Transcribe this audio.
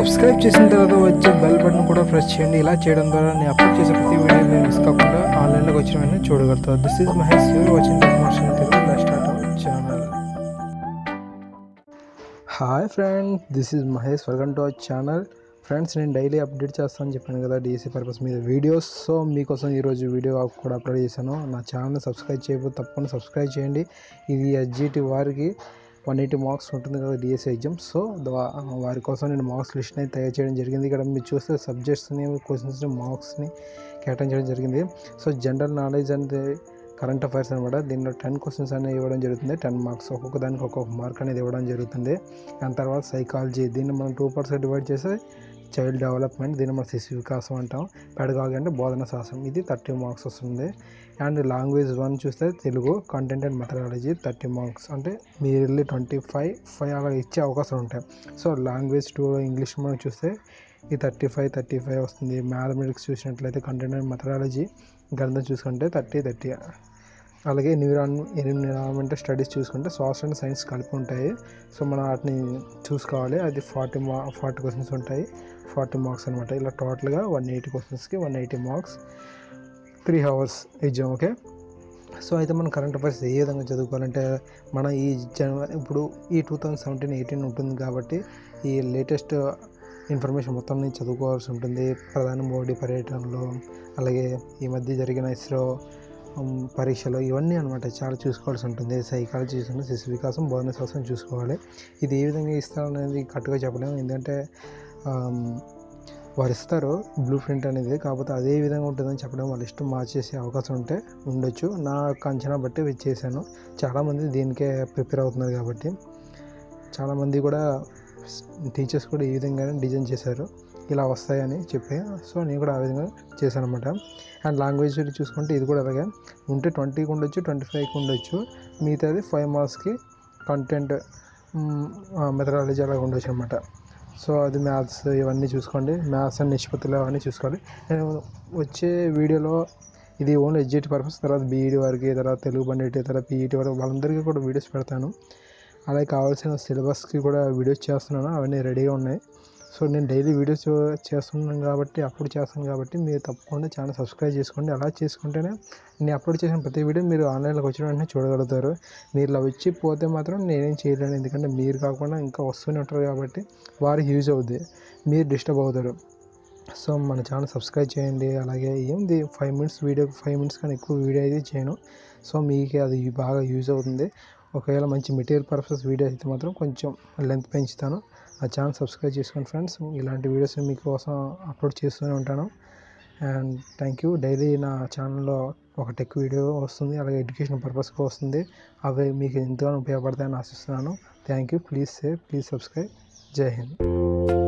Subscribe చేసిన తర్వాత వచ్చే బెల్ బటన్ కూడా ప్రెస్ చేయండి. ఇలా చేయడం ద్వారా నేను అప్లోడ్ చేసే ప్రతి వీడియో మీరు మిస్ కాకుండా ఆన్లైన్లోకి వచ్చిన వెంటనే చూడగలుగుతారు. This is Mahesh, your watching promotion Telugu. Let's start our channel. Hi friends, this is Mahesh, welcome to our channel. Friends, నేను డైలీ అప్డేట్ చేస్తానని చెప్పాను కదా డిఎస్సి పర్పస్ మీద వీడియోస్. సో మీకోసం ఈరోజు వీడియో కూడా అప్లోడ్ చేశాను. నా ఛానల్ సబ్స్క్రైబ్ చేయకపోతే తప్పకుండా సబ్స్క్రైబ్ చేయండి. ఇది ఎస్జిటి వారికి 180 మార్క్స్ ఉంటుంది కదా డిఎస్సి ఎగ్జామ్. సో వారి కోసం నేను మార్క్స్ లిస్ట్ని తయారు చేయడం జరిగింది. ఇక్కడ మీరు చూస్తే సబ్జెక్ట్స్ని, క్వశ్చన్స్ని, మార్క్స్ని కేటాయించడం జరిగింది. సో జనరల్ నాలెడ్జ్ అంటే కరెంట్ అఫైర్స్ అనమాట. దీనిలో 10 క్వశ్చన్స్ అనేవి ఇవ్వడం జరుగుతుంది. 10 మార్క్స్, ఒక్కొక్క దానికి ఒక్కొక్క మార్క్ అనేది ఇవ్వడం జరుగుతుంది. దాని తర్వాత సైకాలజీ, దీన్ని మనం 2 పార్ట్స్గా డివైడ్ చేసి చైల్డ్ డెవలప్మెంట్, దీన్ని మనం శిశు వికాసం అంటాం. పెడగాగి అంటే బోధన శాస్త్రం, ఇది 30 మార్క్స్ వస్తుంది. అండ్ లాంగ్వేజ్ 1 చూస్తే Telugu, content and methodology 30 marks, అంటే మీరు వెళ్ళి 25 అలా ఇచ్చే అవకాశం ఉంటాయి. సో లాంగ్వేజ్ 2 ఇంగ్లీష్ మనం చూస్తే ఈ 35 వస్తుంది. మ్యాథమెటిక్స్ చూసినట్లయితే కంటెంట్ అండ్ మెథడాలజీ, గణితం చూసుకుంటే 30. అలాగే ఎన్విరాన్మెంటల్ స్టడీస్ చూసుకుంటే సోషల్ అండ్ సైన్స్ కలిపి ఉంటాయి. సో మనం వాటిని చూసుకోవాలి. అది 40 క్వశ్చన్స్ ఉంటాయి, 40 మార్క్స్ అనమాట. ఇలా టోటల్గా 180 క్వశ్చన్స్కి 180 marks, 3 hours exam. Okay, so అయితే మనం కరెంట్ అఫైర్స్ ఏ విధంగా చదువుకోవాలంటే, మన ఈ ఇప్పుడు ఈ 2017-18 ఉంటుంది కాబట్టి ఈ లేటెస్ట్ ఇన్ఫర్మేషన్ మొత్తం నేను చదువుకోవాల్సి ఉంటుంది. ప్రధాని మోడీ పర్యటనలో, అలాగే ఈ మధ్య జరిగిన ఇస్రో పరీక్షలు, ఇవన్నీ అనమాట చాలా చూసుకోవాల్సి ఉంటుంది. సైకాలజీ చూసుకుంటే శిశు వికాసం, బోధన శాస్త్రం చూసుకోవాలి. ఇది ఏ విధంగా ఇస్తారనేది కరెక్ట్గా చెప్పలేము, ఎందుకంటే వారు ఇస్తారు బ్లూ ప్రింట్ అనేది. కాకపోతే అదే విధంగా ఉంటుందని చెప్పడం, వాళ్ళ ఇష్టం మార్చేసే అవకాశం ఉండొచ్చు. నా యొక్క అంచనా బట్టి చేశాను. చాలామంది దీనికే ప్రిపేర్ అవుతున్నారు కాబట్టి, చాలామంది కూడా టీచర్స్ కూడా ఈ విధంగానే డిజైన్ చేశారు, ఇలా వస్తాయని చెప్పి. సో నేను కూడా ఆ విధంగా చేశాను అనమాట. అండ్ లాంగ్వేజ్ చూసుకుంటే ఇది కూడా అలాగే ఉంటే 20కి ఉండొచ్చు, 25కి ఉండొచ్చు. మిగతాది 5 మార్క్స్కి కంటెంట్, మెథడాలజీ అలాగ ఉండొచ్చు అనమాట. సో అది మ్యాథ్స్, ఇవన్నీ చూసుకోండి. మ్యాథ్స్ అండ్ నిష్పత్తులు అవన్నీ చూసుకోవాలి. నేను వచ్చే వీడియోలో ఇది ఓన్లీ ఎస్జిటి పర్పస్, తర్వాత బీఈడి వారికి, తర్వాత తెలుగు పండిట్, తర్వాత పీఈటీ వారికి, వాళ్ళందరికీ కూడా వీడియోస్ పెడతాను. అలాగే కావాల్సిన సిలబస్కి కూడా వీడియోస్ చేస్తున్నాను, అవన్నీ రెడీగా ఉన్నాయి. సో నేను డైలీ వీడియోస్ చేస్తున్నాను కాబట్టి, అప్లోడ్ చేస్తాను కాబట్టి మీరు తప్పకుండా ఛానల్ సబ్స్క్రైబ్ చేసుకోండి. అలా చేసుకుంటేనే నేను అప్లోడ్ చేసిన ప్రతి వీడియో మీరు ఆన్లైన్లోకి వచ్చిన వెంటనే చూడగలుగుతారు. మీరు ఇలా వచ్చి పోతే మాత్రం నేనేం చేయలేను, ఎందుకంటే మీరు కాకుండా ఇంకా వస్తూనే ఉంటారు కాబట్టి వారికి యూజ్ అవుద్ది, మీరు డిస్టర్బ్ అవుతారు. సో మన ఛానల్ సబ్స్క్రైబ్ చేయండి. అలాగే ఏంది 5 minutes వీడియో, 5 minutes కానీ ఎక్కువ వీడియో అయితే చేయను. సో మీకు అది బాగా యూజ్ అవుతుంది. ఒకవేళ మంచి మెటీరియల్ పర్పస్ వీడియో అయితే మాత్రం కొంచెం లెంత్ పెంచుతాను. ఆ ఛానల్ సబ్స్క్రైబ్ చేసుకోండి ఫ్రెండ్స్. ఇలాంటి వీడియోస్ మీకోసం అప్లోడ్ చేస్తూనే ఉంటాను. And thank you. డైలీ నా ఛానల్లో ఒక టెక్ వీడియో వస్తుంది, అలాగే ఎడ్యుకేషన్ పర్పస్గా వస్తుంది. అవి మీకు ఎంతగానో ఉపయోగపడతాయని ఆశిస్తున్నాను. Thank you. Please subscribe. Jai Hind.